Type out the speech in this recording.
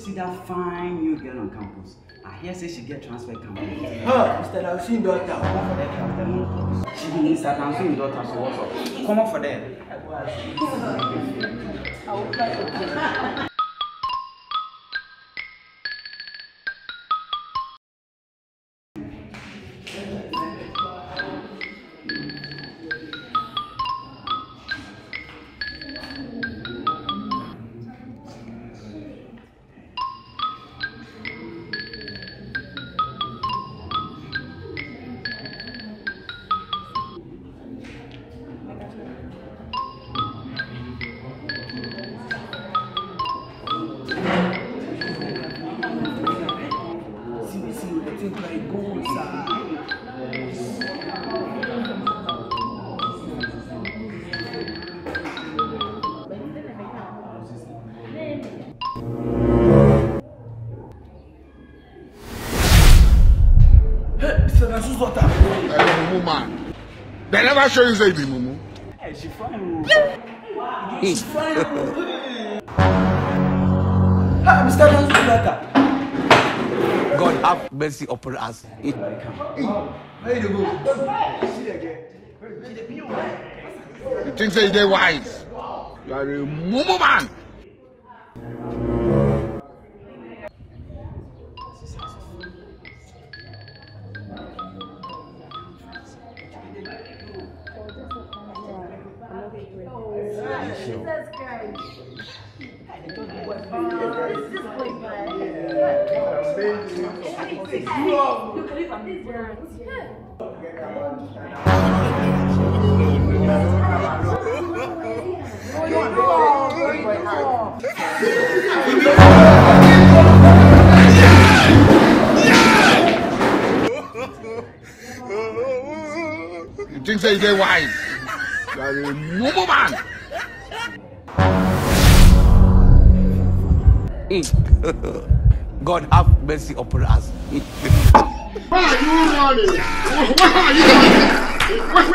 See that fine new girl on campus? I hear say she get transfer campus. Mr. Danso daughter. She be Mr. Danso daughter, so what's up? Come on for them. I will try again. Man. They never show you say be mumu. Hey, she fine. She's fine. Mr. Danso daughter. God have mercy upon us. Where you go? You think say they wise? You are a mumu man. Jesus Christ. You think say they wise? You are a mumu man. God have mercy upon us. Why are you running? Why are you running?